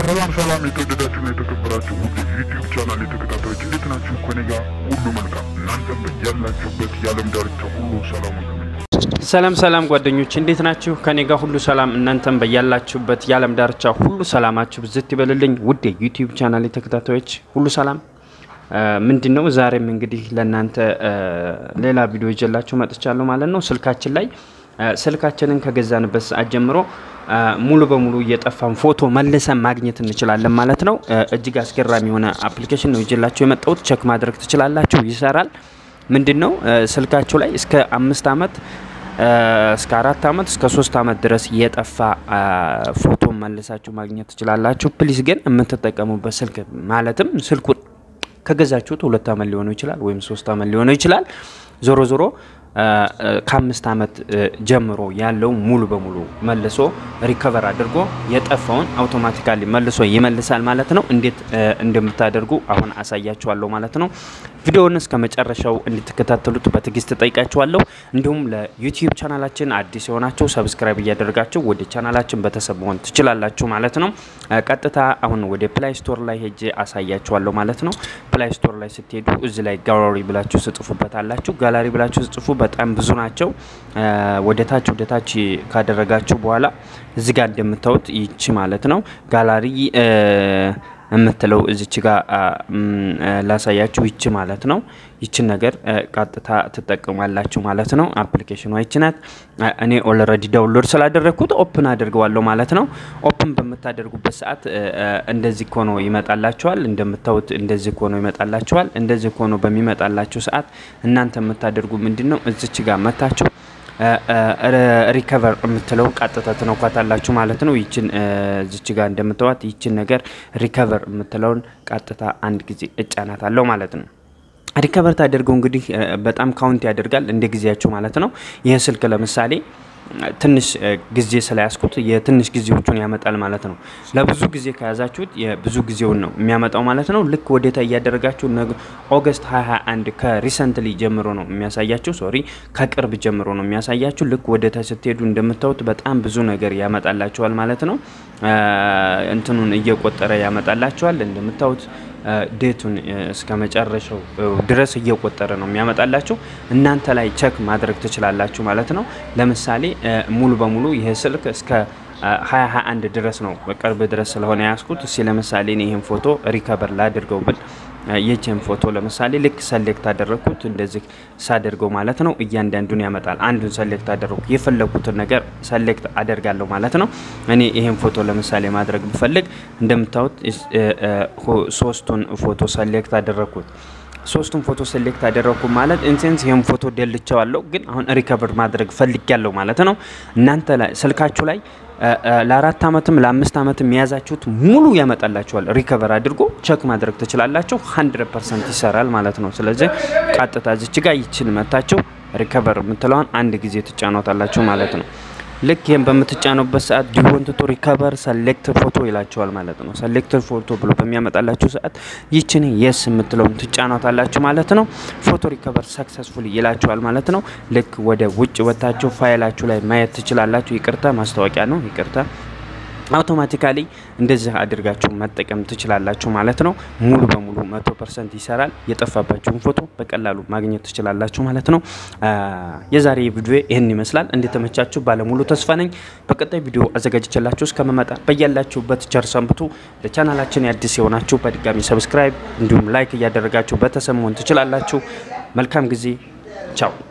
ሰላም ሰላም የተወደዳችሁና የተከበራችሁ ውድ ዩቲዩብ ቻናል የተከታታዮች እንዴት ናችሁ? ከኔ ጋር ሁሉ መልካም እናንተም ያላችሁበት የዓለም ዳርቻ ሁሉ ሰላም ሁኑ። ሰላም ጓደኞች እንዴት ናችሁ? ከኔ ጋር ሁሉ ሰላም እናንተም ያላችሁበት የዓለም ዳርቻ ሁሉ ሰላማችሁ ብዝት ይበልልኝ። ውድ ዩቲዩብ ቻናል የተከታታዮች ሁሉ ሰላም ምንድነው ዛሬም እንግዲህ ለእናንተ ሌላ ቪዲዮ ይዤላችሁ መጥቻለሁ ማለት ነው። ስልካችንን ከገዛንበት ሰዓት ጀምሮ ሙሉ በሙሉ የጠፋን ፎቶ መልሰን ማግኘት እንችላለን ማለት ነው። እጅግ አስገራሚ የሆነ አፕሊኬሽን ነው ይዤላችሁ የመጣሁት። ቼክ ማድረግ ትችላላችሁ፣ ይሰራል። ምንድነው ስልካችሁ ላይ እስከ 5 አመት እስከ 4 አመት እስከ 3 አመት ድረስ የጠፋ ፎቶ መልሳችሁ ማግኘት ትችላላችሁ። ፕሊዝ ግን የምትጠቀሙበት ስልክ ማለትም ስልኩን ከገዛችሁት 2 አመት ሊሆን ይችላል ወይም 3 አመት ሊሆን ይችላል። ዞሮ ከ5 አመት ጀምሮ ያለው ሙሉ በሙሉ መልሶ ሪከቨር አድርጎ የጠፋውን አውቶማቲካሊ መልሶ ይመልሳል ማለት ነው። እንዴት እንደምታደርጉ አሁን አሳያችኋለሁ ማለት ነው። ቪዲዮውን እስከ መጨረሻው እንድትከታተሉት በትግስት ጠይቃችኋለሁ። እንዲሁም ለዩቲዩብ ቻናላችን አዲስ የሆናችሁ ሰብስክራይብ እያደረጋችሁ ወደ ቻናላችን በተሰብ መሆን ትችላላችሁ ማለት ነው። ቀጥታ አሁን ወደ ፕላይ ስቶር ላይ ሄጄ አሳያችኋለሁ ማለት ነው። ፕላይ ስቶር ላይ ስትሄዱ እዚ ላይ ጋላሪ ብላችሁ ጽፉበታላችሁ። ጋላሪ ብላችሁ ጽፉ በጣም ብዙ ናቸው። ወደ ታች ካደረጋችሁ በኋላ እዚ ጋር እንደምታዩት ይቺ ማለት ነው ጋላሪ እምትለው እዚች ጋር ላሳያችሁ ይቺ ማለት ነው። ይቺን ነገር ቀጥታ ተጠቅማላችሁ ማለት ነው። አፕሊኬሽኑ አይችናት እኔ ኦልሬዲ ዳውንሎድ ስላደረኩት ኦፕን አድርገዋለሁ ማለት ነው። ኦፕን በመታደርጉበት ሰዓት እንደዚህ ኮኖ ይመጣላችኋል። እንደምታዩት እንደዚህ ኮኖ ይመጣላችኋል። እንደዚህ ኮኖ በሚመጣላችሁ ሰዓት እናንተ የምታደርጉ ምንድነው እዚች ጋር መታችሁ ሪከቨር የምትለው ቀጥታ ተነኳታላችሁ ማለት ነው። ይችን እዚች ጋር እንደምታዩት ይችን ነገር ሪከቨር የምትለውን ቀጥታ አንድ ጊዜ እጫናታለሁ ማለት ነው። ሪከቨር ታደርገው እንግዲህ በጣም ካውንት ያደርጋል እንደ ጊዜያችሁ ማለት ነው። ይሄ ስልክ ለምሳሌ ትንሽ ጊዜ ስለያስኩት የትንሽ ጊዜዎቹን ያመጣል ማለት ነው። ለብዙ ጊዜ ከያዛችሁት የብዙ ጊዜውን ነው የሚያመጣው ማለት ነው። ልክ ወደታ ያደረጋችሁ ኦገስት 21 ከሪሰንትሊ ጀምሮ ነው የሚያሳያችሁ ከቅርብ ጀምሮ ነው የሚያሳያችሁ። ልክ ወደታ ስትሄዱ እንደምታዩት በጣም ብዙ ነገር ያመጣላችኋል ማለት ነው። እንትኑን እየቆጠረ ያመጣላችኋል እንደምታዩት ዴቱን እስከ መጨረሻው ድረስ እየቆጠረ ነው የሚያመጣላችሁ። እናንተ ላይ ቼክ ማድረግ ትችላላችሁ ማለት ነው። ለምሳሌ ሙሉ በሙሉ ይሄ ስልክ እስከ 2021 ድረስ ነው በቅርብ ድረስ ስለሆነ ያስኩት። ለምሳሌ እኔ ይሄን ፎቶ ሪከቨር ላድርገው ብል የቼን ፎቶ ለምሳሌ ልክ ሰሌክት አደረኩት እንደዚህ ሳደርገው ማለት ነው እያንዳንዱን ያመጣል። አንዱን ሰሌክት አደረኩ የፈለኩትን ነገር ሰሌክት አደርጋለሁ ማለት ነው። እኔ ይሄን ፎቶ ለምሳሌ ማድረግ ብፈልግ እንደምታዩት 3ቱን ፎቶ ሰሌክት አደረኩት። 3ቱን ፎቶ ሰሌክት አደረኩ ማለት ኢንሴንስ ይሄን ፎቶ ደልቻለሁ ግን አሁን ሪከቨር ማድረግ ፈልጊያለሁ ማለት ነው። እናንተ ላይ ስልካችሁ ላይ ለ4 አመትም ለ5 አመትም ያዛችሁት ሙሉ ያመጣላችኋል። ሪከቨር አድርጎ ቼክ ማድረግ ትችላላችሁ። 100% ይሰራል ማለት ነው። ስለዚህ ቀጥታ እዚች ጋር ይችን መታችሁ ሪከቨር የምትለውን አንድ ጊዜ ትጫኑታላችሁ ማለት ነው። ልክ ይሄን በመትጫኑበት ሰዓት ዱ ዩ ዋንት ቱ ሪከቨር ሰሌክት ፎቶ ይላችኋል ማለት ነው። ሰሌክት ፎቶ ብሎ በሚያመጣላችሁ ሰዓት ይችን የስ የምትለውን ትጫኑታላችሁ ማለት ነው። ፎቶ ሪከቨር ሰክሰስፉሊ ይላችኋል ማለት ነው። ልክ ወደ ውጭ ወጣችሁ ፋይላችሁ ላይ ማየት ትችላላችሁ። ይቅርታ ማስታወቂያ ነው ይቅርታ። አውቶማቲካሊ እንደዚህ አድርጋችሁ መጠቀም ትችላላችሁ ማለት ነው። ሙሉ በሙሉ 100% ይሰራል። የጠፋባችሁን ፎቶ በቀላሉ ማግኘት ትችላላችሁ ማለት ነው። የዛሬ ቪዲዮ ይሄን ይመስላል። እንደተመቻችሁ ባለሙሉ ተስፋ ነኝ። በቀጣይ ቪዲዮ አዘጋጅቼላችሁ እስከመመጣ በያላችሁበት ቸር ሰንብቱ። ለቻናላችን አዲስ የሆናችሁ በድጋሚ ሰብስክራይብ እንዲሁም ላይክ እያደረጋችሁ በተሰሙን ትችላላችሁ። መልካም ጊዜ ቻው።